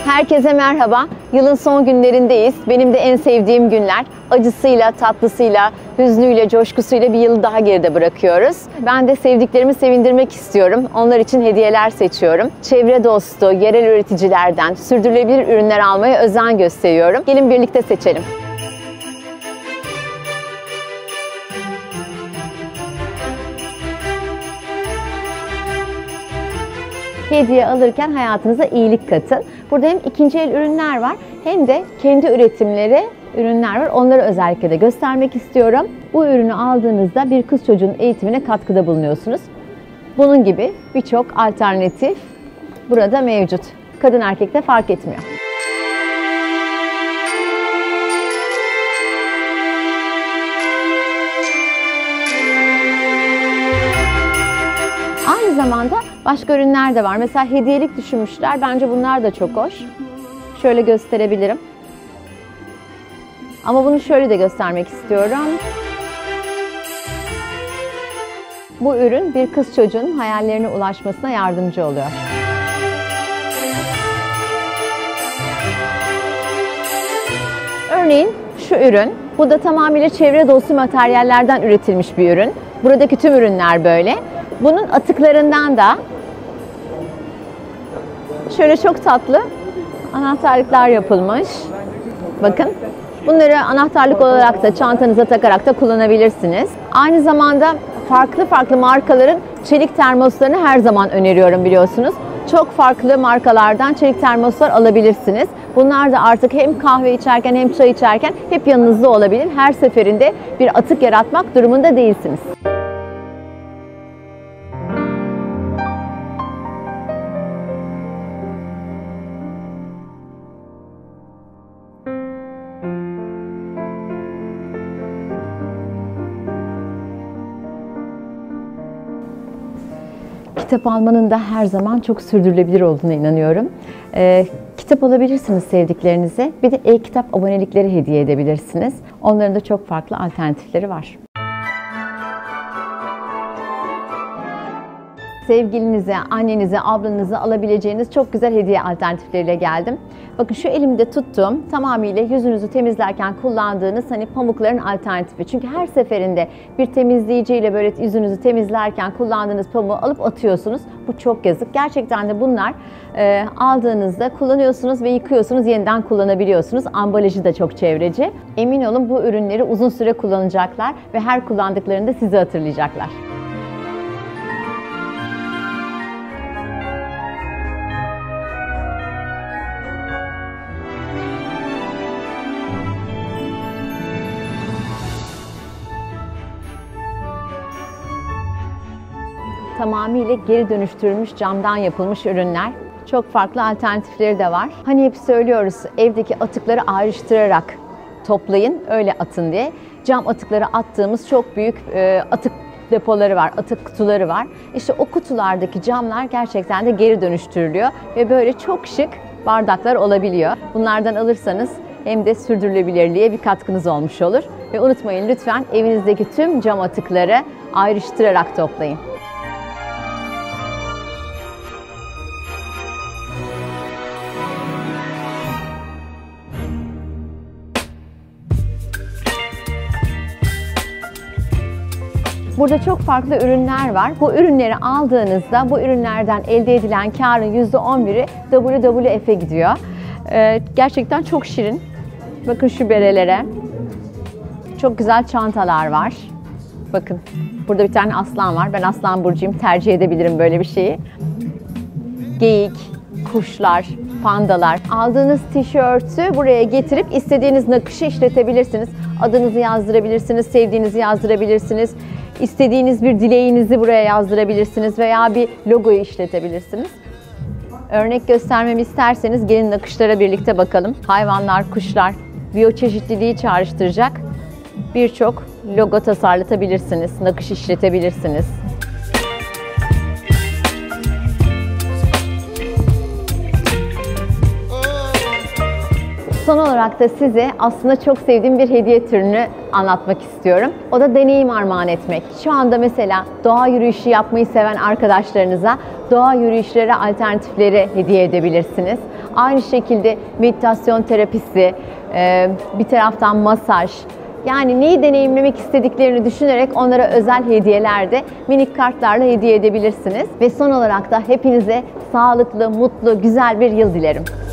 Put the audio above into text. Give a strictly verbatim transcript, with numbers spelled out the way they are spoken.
Herkese merhaba. Yılın son günlerindeyiz. Benim de en sevdiğim günler. Acısıyla, tatlısıyla, hüznüyle, coşkusuyla bir yılı daha geride bırakıyoruz. Ben de sevdiklerimi sevindirmek istiyorum. Onlar için hediyeler seçiyorum. Çevre dostu, yerel üreticilerden sürdürülebilir ürünler almaya özen gösteriyorum. Gelin birlikte seçelim. Hediye alırken hayatınıza iyilik katın. Burada hem ikinci el ürünler var hem de kendi üretimleri ürünler var. Onları özellikle de göstermek istiyorum. Bu ürünü aldığınızda bir kız çocuğunun eğitimine katkıda bulunuyorsunuz. Bunun gibi birçok alternatif burada mevcut. Kadın erkek de fark etmiyor. Aynı zamanda başka ürünler de var. Mesela hediyelik düşünmüşler. Bence bunlar da çok hoş. Şöyle gösterebilirim. Ama bunu şöyle de göstermek istiyorum. Bu ürün bir kız çocuğunun hayallerine ulaşmasına yardımcı oluyor. Örneğin şu ürün. Bu da tamamıyla çevre dostu materyallerden üretilmiş bir ürün. Buradaki tüm ürünler böyle. Bunun atıklarından da şöyle çok tatlı anahtarlıklar yapılmış. Bakın. Bunları anahtarlık olarak da çantanıza takarak da kullanabilirsiniz. Aynı zamanda farklı farklı markaların çelik termoslarını her zaman öneriyorum biliyorsunuz. Çok farklı markalardan çelik termoslar alabilirsiniz. Bunlar da artık hem kahve içerken hem çay içerken hep yanınızda olabilir. Her seferinde bir atık yaratmak durumunda değilsiniz. Kitap almanın da her zaman çok sürdürülebilir olduğuna inanıyorum. Ee, kitap alabilirsiniz sevdiklerinize. Bir de e-kitap abonelikleri hediye edebilirsiniz. Onların da çok farklı alternatifleri var. Sevgilinize, annenize, ablanıza alabileceğiniz çok güzel hediye alternatifleriyle geldim. Bakın şu elimde tuttuğum tamamıyla yüzünüzü temizlerken kullandığınız hani pamukların alternatifi. Çünkü her seferinde bir temizleyiciyle böyle yüzünüzü temizlerken kullandığınız pamuğu alıp atıyorsunuz. Bu çok yazık. Gerçekten de bunlar e, aldığınızda kullanıyorsunuz ve yıkıyorsunuz, yeniden kullanabiliyorsunuz. Ambalajı da çok çevreci. Emin olun bu ürünleri uzun süre kullanacaklar ve her kullandıklarında sizi hatırlayacaklar. Tamamıyla geri dönüştürülmüş camdan yapılmış ürünler. Çok farklı alternatifleri de var. Hani hep söylüyoruz evdeki atıkları ayrıştırarak toplayın, öyle atın diye. Cam atıkları attığımız çok büyük e, atık depoları var, atık kutuları var. İşte o kutulardaki camlar gerçekten de geri dönüştürülüyor ve böyle çok şık bardaklar olabiliyor. Bunlardan alırsanız hem de sürdürülebilirliğe bir katkınız olmuş olur. Ve unutmayın lütfen evinizdeki tüm cam atıkları ayrıştırarak toplayın. Burada çok farklı ürünler var. Bu ürünleri aldığınızda bu ürünlerden elde edilen karın yüzde on biri W W F'e gidiyor. Ee, gerçekten çok şirin. Bakın şu berelere. Çok güzel çantalar var. Bakın burada bir tane aslan var. Ben aslan burcuyum. Tercih edebilirim böyle bir şeyi. Geyik, kuşlar, pandalar. Aldığınız tişörtü buraya getirip istediğiniz nakışı işletebilirsiniz. Adınızı yazdırabilirsiniz, sevdiğinizi yazdırabilirsiniz. İstediğiniz bir dileğinizi buraya yazdırabilirsiniz veya bir logoyu işletebilirsiniz. Örnek göstermemi isterseniz gelin nakışlara birlikte bakalım. Hayvanlar, kuşlar, biyoçeşitliliği çağrıştıracak birçok logo tasarlatabilirsiniz, nakış işletebilirsiniz. Son olarak da size aslında çok sevdiğim bir hediye türünü anlatmak istiyorum. O da deneyim armağan etmek. Şu anda mesela doğa yürüyüşü yapmayı seven arkadaşlarınıza doğa yürüyüşleri alternatifleri hediye edebilirsiniz. Aynı şekilde meditasyon terapisi, bir taraftan masaj, yani neyi deneyimlemek istediklerini düşünerek onlara özel hediyeler de minik kartlarla hediye edebilirsiniz. Ve son olarak da hepinize sağlıklı, mutlu, güzel bir yıl dilerim.